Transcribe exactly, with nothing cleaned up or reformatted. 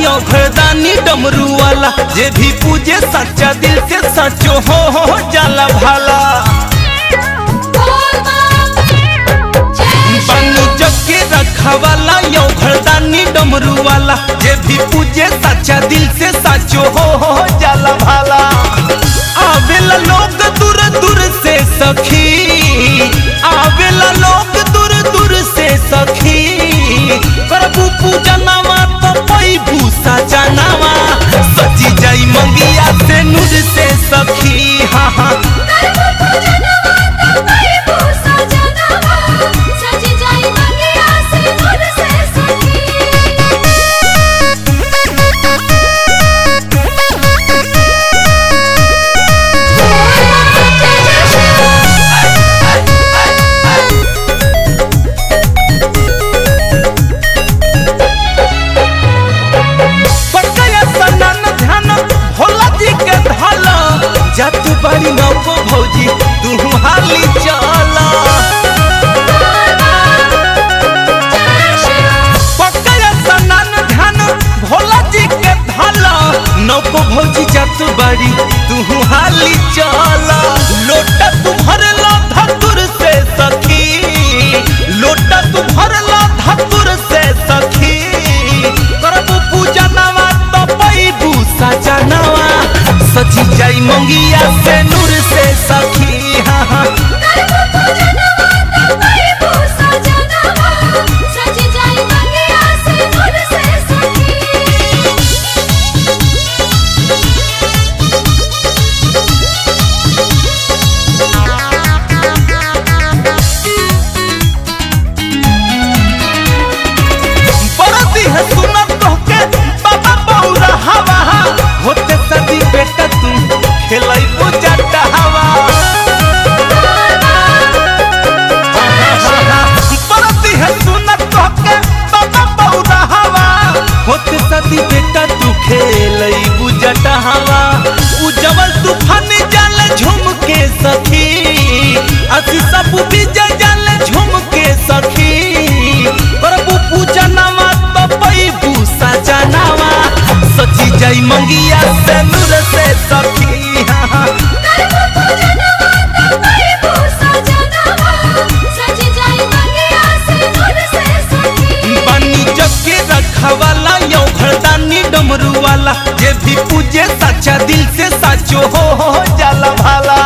यो घरदानी डमरू वाला जे भी पूजे सच्चा दिल से सचो हो, हो जाला भाला। बनु जग के रखा वाला यो घरदानी डमरू वाला जे भी पूजे सच्चा दिल से सचो हो, हो जाला भाला। आवेला लोग दूर दूर से सखी, आवेला लोग दूर दूर से सखी, प्रभु पूजा नामा तो पैबू सजनावा सजी जाई मंगिया से नूर से सखी। हाँ हाँ जत बड़ी नौको भौजी तू हाली चला। पकया सनन ध्यान भोला जी के धला नौको भौजी जत बड़ी तू हाली चला। लोटा तू भरला धतुर से सखी, लोटा तू भरला धतुर से सखी, करबू पूजा नवा तो पैबू सजनवा सजी जाई मंगिया से नूर से सखी। हाँ हाँ बरदी है सुनत तोहके बाबा बौरा हवा होते सदी बेटा तू खेलाई पूजा हवा। बरदी है सुनत तोहके बाबा बौरा हवा होते सदी बेटा तू खेलाई पूजा हवा। उजवल तूफान जाले झूम के सखी, असी सब विजय जाले झूम के सखी, प्रभु पूजा नामा तो पैबू सजनावा सजी जाई मंगिया से नूर से सखी। हाँ हाँ बनी जग के रखा वाला यो घरदानी डमरू वाला जे भी पूजे सच्चा दिल से सचो हो, हो जाला भाला।